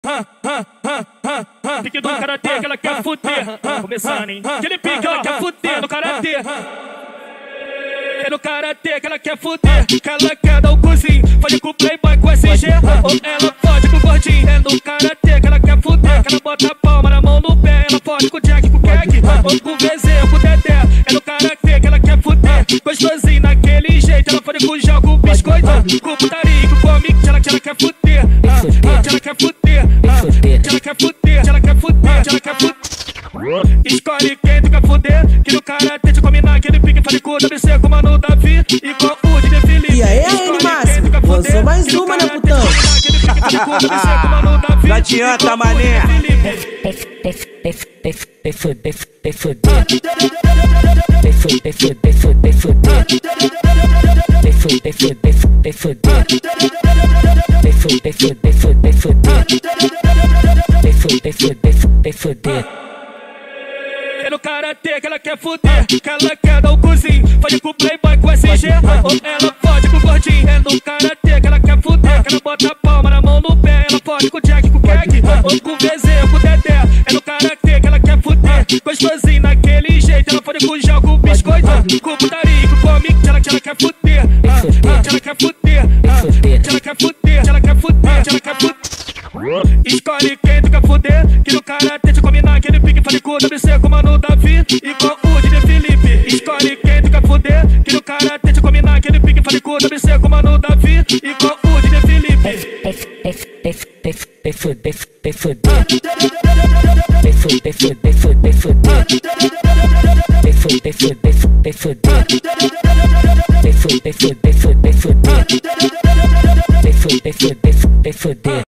Pique do karatê que ela quer fuder. Começando, hein? Aquele pique ela quer fuder no karatê. É no karatê que ela quer fuder. Que ela quer dar o cozinho. Pode com o playboy com SG. Ou ela pode com o gordinho. É no karatê que ela quer fuder. Que ela bota a palma na mão no pé. Ela pode com o Jack, com o Keg. Ou com o VZ, ou com o Dedé. É no karatê que ela quer fuder. Gostosinho naquele jeito. Ela pode com o gel, com o biscoito. Com o putaria, com o comic. Que ela quer fuder. Que ela quer fuder. Que ela quer fuder. Que ela quer fuder. Que ela quer fuder. Escolhe quem tu quer fuder. Que no karatê te combinar aquele pique. Fale com o WC com o Mano Davi e com o DJ Felipe. E aí, Máximo, lançou mais uma, né, putão? Não adianta, mané. É no karatê que ela quer fuder. Que ela quer dar o cozinho. Pode com o playboy com SG. Ou ela pode com o gordinho. É no karatê que ela quer fuder. Que ela bota a palma na mão no pé. Ela pode com o Jack, com o Keg. Ou com o VZ, ou com o Dedé. É no karatê que ela quer fuder. Gostosinho naquele jeito. Ela pode com o gel, com o biscoito. Com o putaria, com o comic. Que ela quer fuder. Que ela quer fuder. Que ela quer fuder. Que ela quer fuder. Que ela quer fuder. Escolhe quem tu quer fuder. Que no karatê te combinar aquele pique. Fale com o WC, com o Mano Davi e com o DJ Felipe. Escolhe quem tu quer fuder. Que no karatê te combinar aquele pique. Fale com o WC, com o Mano Davi e com o DJ Felipe. Fuder.